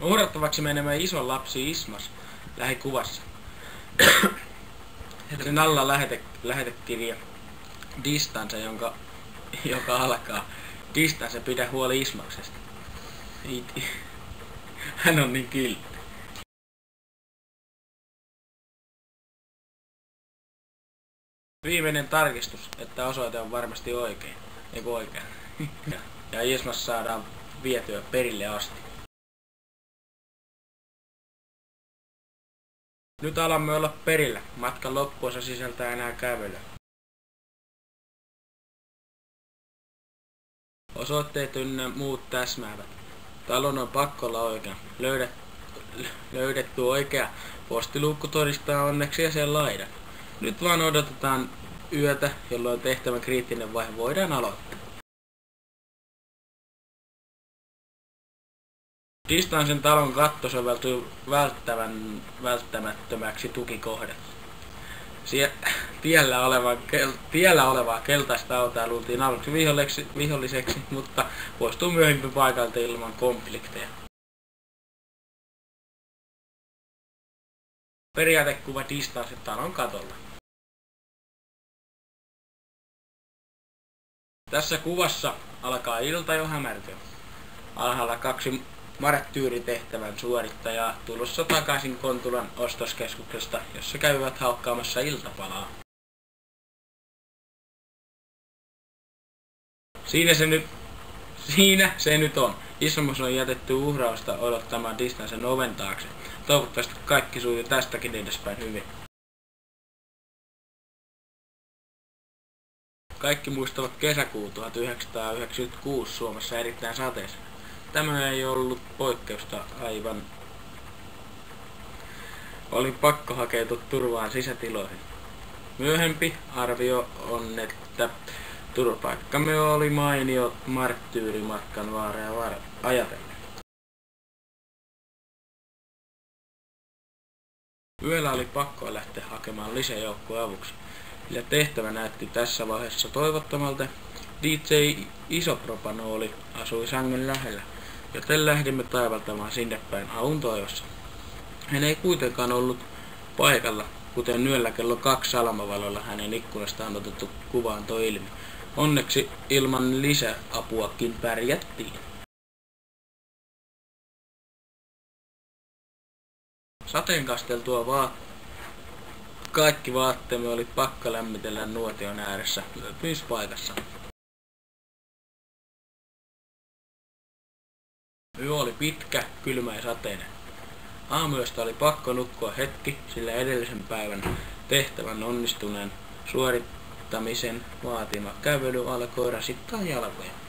Uhrattavaksi menevä iso lapsi Ismas lähikuvassa. Sen alla lähetekirja Distance, joka alkaa Distance, pidä huoli Ismaksesta. Hän on niin kiltti. Viimeinen tarkistus, että osoite on varmasti oikein. Eiku oikein. Ja Ismas saadaan vietyä perille asti. Nyt alamme olla perillä. Matkan loppuosa sisältää enää kävelyä. Osoitteet ynnä muut täsmäävät. Talon on pakko olla oikea. Löydetty oikea postiluukku todistaa onneksi ja sen laidan. Nyt vaan odotetaan yötä, jolloin tehtävän kriittinen vaihe voidaan aloittaa. Distancen talon katto soveltuu välttämättömäksi tukikohdaksi. Tiellä olevaa keltaista autoa luultiin aluksi viholliseksi, mutta poistuu myöhemmin paikalta ilman konflikteja. Periaatekuva Distance talon katolla. Tässä kuvassa alkaa ilta jo hämärtyä. Alhaalla 2 marttyyritehtävän suorittajaa tulossa takaisin Kontulan ostoskeskuksesta, jossa käyvät haukkaamassa iltapalaa. Siinä se nyt on. Ismas on jätetty uhrausta odottamaan Distancen oven taakse. Toivottavasti kaikki sujuu tästäkin edespäin hyvin. Kaikki muistavat kesäkuu 1996 Suomessa erittäin sateisena. Tämä ei ollut poikkeusta aivan. Oli pakko hakeutua turvaan sisätiloihin. Myöhempi arvio on, että turvapaikkamme oli mainio marttyyrimatkan vaaraa ajatellen. Yöllä oli pakko lähteä hakemaan lisäjoukkoa avuksi, sillä tehtävä näytti tässä vaiheessa toivottomalta. DJ Isopropanooli asui sängen lähellä, joten lähdimme taivaltamaan sinne päin avun toivossa. Hän ei kuitenkaan ollut paikalla, kuten yöllä kello 2 salamavalolla hänen ikkunastaan otettu kuva antoi ilmi. Onneksi ilman lisäapuakin pärjättiin. Sateen kasteltua kaikki vaatteemme oli pakko lämmitellä nuotion ääressä yöpymispaikassa. Yö oli pitkä, kylmä ja sateinen. Aamuyöstä oli pakko nukkua hetki, sillä edellisen päivän tehtävän onnistuneen suorittamisen vaatima kävely alkoi rasittaa jalkoja.